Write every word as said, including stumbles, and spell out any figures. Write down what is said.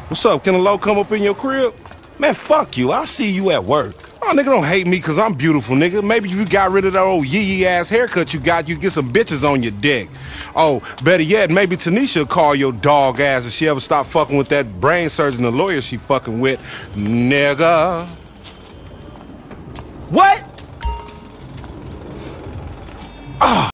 What's up? Can a low come up in your crib? Man, fuck you. I'll see you at work. Oh, nigga, don't hate me because I'm beautiful, nigga. Maybe if you got rid of that old yee-yee-ass haircut you got, you get some bitches on your dick. Oh, better yet, maybe Tanisha will call your dog ass if she ever stop fucking with that brain surgeon, the lawyer she fucking with. Nigga. What? Ah.